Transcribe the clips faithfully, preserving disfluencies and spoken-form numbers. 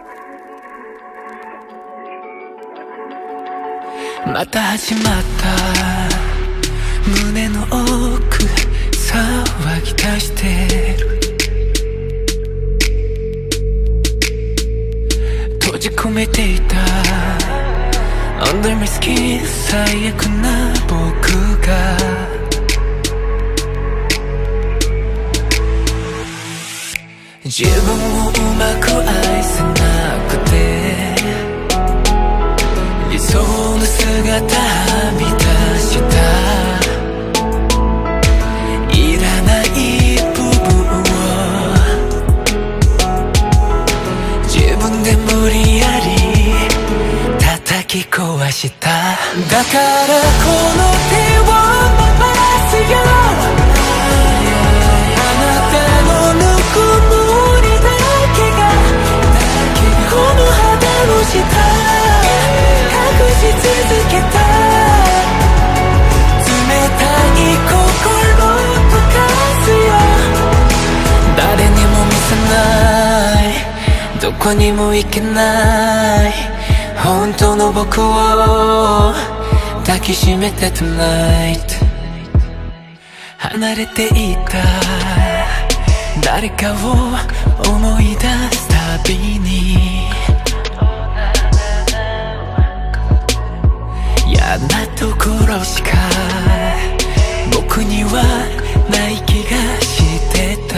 また始まった胸の奥騒ぎ出してる閉じ込めていた Under my skin 最悪な僕が自分をうまく愛せなくて理想の姿はみ出したいらない部分を自分で無理やり叩き壊しただからこの手を回すよあなたのぬくもりだけがこの肌の下隠し続けた冷たい心溶かすよ誰にも見せないどこにも行けない本当の僕を抱きしめて Tonight 離れていた誰かを思い出すたびに嫌なところしか僕にはない気がしてた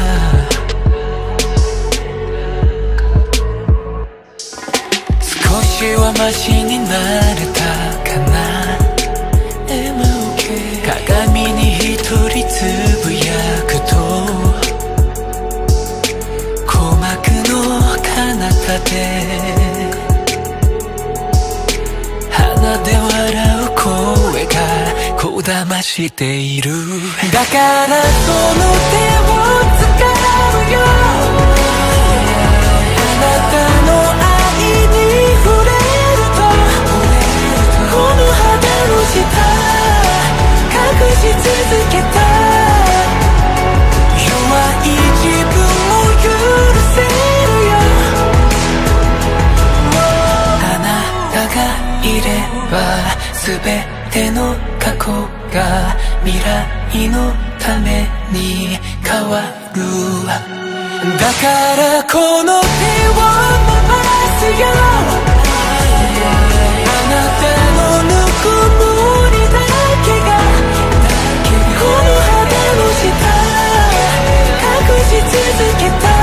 少しはマシになれたかな エムオーケー 鏡に一人つぶやくと鼓膜の彼方で鼻で笑う声がこだましているだからその手を使うよあなたの愛に触れるとこの肌の下隠し続けた弱い自分を許せるよあなたがいれば全ての過去が未来のために変わるだからこの手を回すよあなたのぬくもりだけがこの肌の下隠し続けた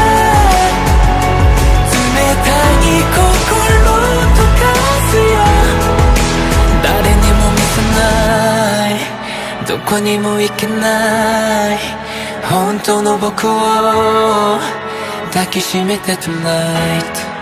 冷たい心溶かすよ誰にも見せないどこにも行けない本当の僕を抱きしめて Tonight